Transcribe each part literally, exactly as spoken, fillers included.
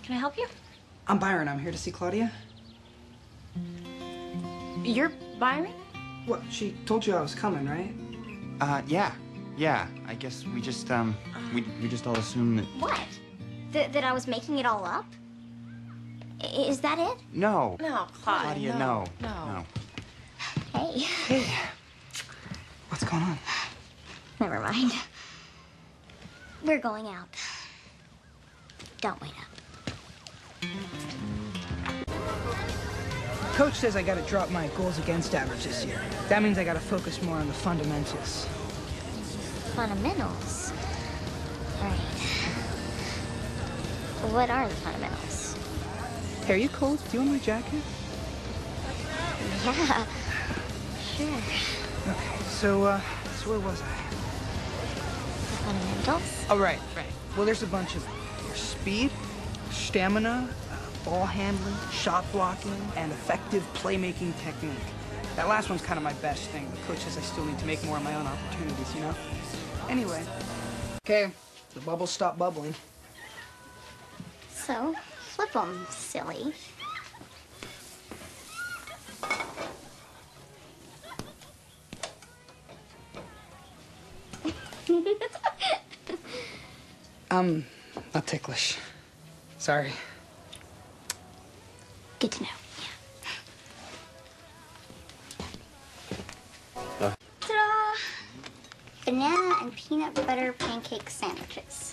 Can I help you? I'm Byron. I'm here to see Claudia. You're Byron? What? She told you I was coming, right? Uh, yeah. Yeah. I guess we just, um, we, we just all assumed that... What? Th that I was making it all up? I is that it? No. No, Claudia, Claudia, no. no. No. No. Hey. Hey. What's going on? Never mind. We're going out. Don't wait up. Coach says I gotta drop my goals against average this year. That means I gotta focus more on the fundamentals. Fundamentals? Right. What are the fundamentals? Hey, are you cold? Do you want my jacket? Yeah. Sure. Okay, so, uh, so where was I? The fundamentals? Oh, right, right. Well, there's a bunch of them. There's speed, stamina, uh, ball handling, shot blocking, and effective playmaking technique. That last one's kind of my best thing. The coach says I still need to make more of my own opportunities, you know? Anyway. Okay, the bubbles stop bubbling. So, flip them, silly. Um, not ticklish. Sorry. Good to know. Uh. Ta-da! Banana and peanut butter pancake sandwiches.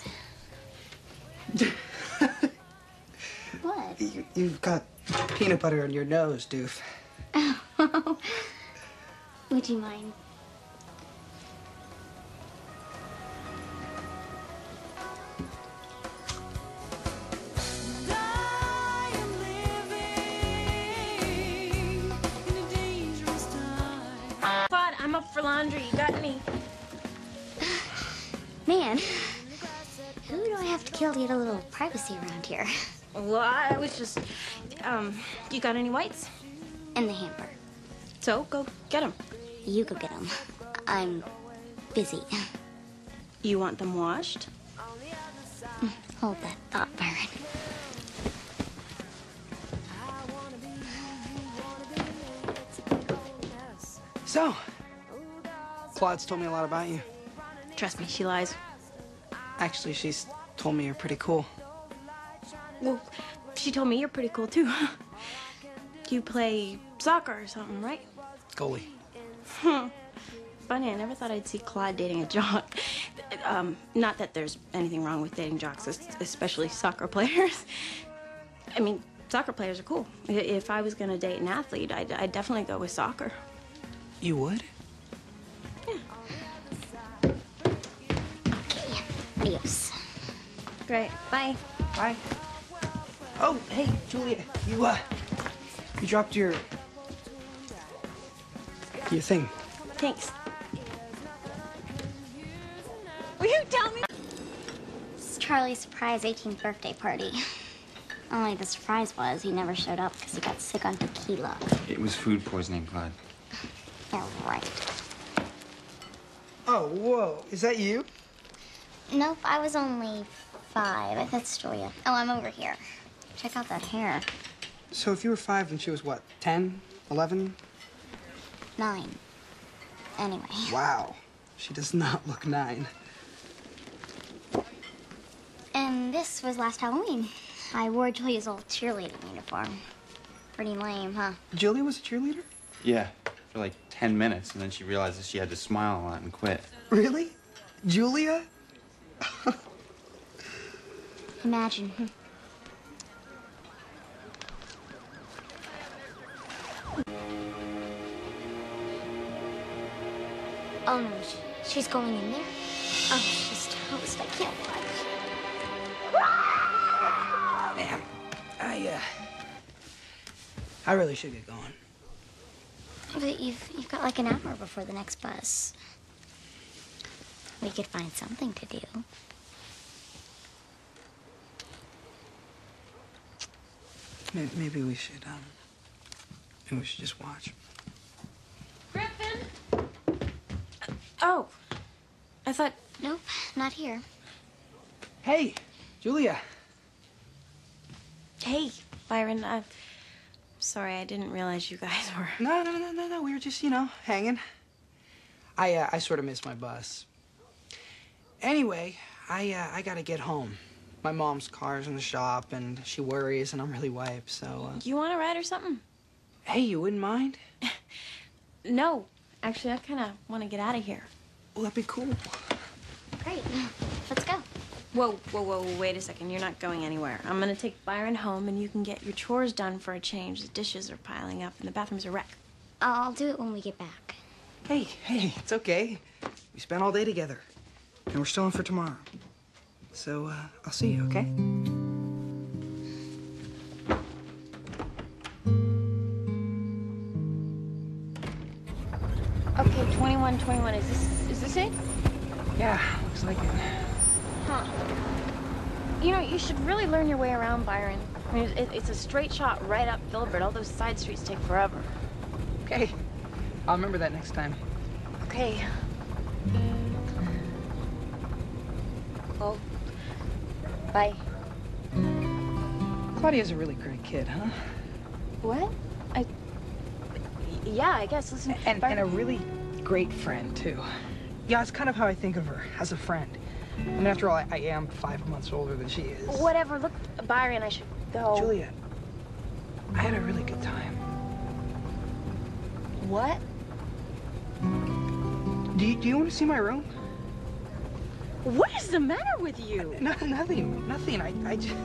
What? You, you've got peanut butter on your nose, doof. Oh. Would you mind? Claude, I'm up for laundry. You got any? Man, who do I have to kill to get a little privacy around here? Well, I was just, um, you got any whites? In the hamper. So, go get them. You go get them. I'm busy. You want them washed? Hold that thought, Byron. So, Claude's told me a lot about you. Trust me, she lies. Actually, she's told me you're pretty cool. Well, she told me you're pretty cool, too. You play soccer or something, right? Goalie. Hmm. Funny, I never thought I'd see Claude dating a jock. Um, not that there's anything wrong with dating jocks, especially soccer players. I mean, soccer players are cool. If I was going to date an athlete, I'd, I'd definitely go with soccer. You would? Yeah. Okay. Adios. Great. Bye. Bye. Oh, hey, Julia, you, uh, you dropped your, your thing. Thanks. Will you tell me? It's Charlie's surprise eighteenth birthday party. Only the surprise was he never showed up because he got sick on tequila. It was food poisoning, Claude. Yeah, right. Oh, whoa, is that you? Nope, I was only five. That's Julia. Oh, I'm over here. Check out that hair. So if you were five and she was what, ten, eleven? Nine. Anyway. Wow, she does not look nine. And this was last Halloween. I wore Julia's old cheerleading uniform. Pretty lame, huh? Julia was a cheerleader? Yeah, for like ten minutes, and then she realized she had to smile a lot and quit. Really? Julia? Imagine. Oh no, she, she's going in there? Oh, she's toast. I can't watch. Man, I, uh, I really should get going. But you've, you've got like an hour before the next bus. We could find something to do. Maybe, maybe we should, um, maybe we should just watch. Griffin? Oh, I thought... Nope, not here. Hey, Julia. Hey, Byron, I'm sorry, I didn't realize you guys were... No, no, no, no, no. We were just, you know, hanging. I, uh, I sort of missed my bus. Anyway, I, uh, I gotta get home. My mom's car's in the shop, and she worries, and I'm really wiped, so, uh... You want to ride or something? Hey, you wouldn't mind? No. Actually, I kind of want to get out of here. Well, that'd be cool. Great. Let's go. Whoa, whoa, whoa, wait a second. You're not going anywhere. I'm going to take Byron home, and you can get your chores done for a change. The dishes are piling up, and the bathroom's a wreck. I'll do it when we get back. Hey, hey, it's okay. We spent all day together, and we're still in for tomorrow. So, uh, I'll see you, okay? Okay, twenty-one, twenty-one. Is this, is this it? Yeah, looks like it. Huh. You know, you should really learn your way around, Byron. I mean, it, it's a straight shot right up Filbert. All those side streets take forever. Okay, I'll remember that next time. Okay. Well, bye. Claudia's a really great kid, huh? What? I... Yeah, I guess. Listen, And, Byron... and a really great friend, too. Yeah, it's kind of how I think of her, as a friend. I mean, after all, I, I am five months older than she is. Whatever. Look, Byron, I should go. Juliet, I had a really good time. What? Do you, do you want to see my room? What is the matter with you? No, nothing, nothing. I, I just...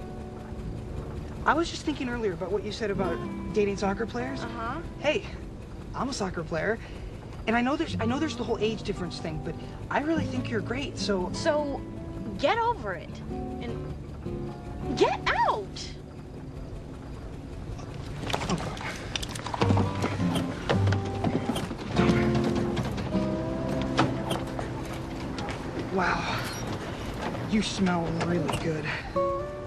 I was just thinking earlier about what you said about dating soccer players. Uh-huh. Hey, I'm a soccer player, and I know there's I know there's the whole age difference thing, but I really think you're great. So So, get over it. And get out! oh God. Wow, you smell really good.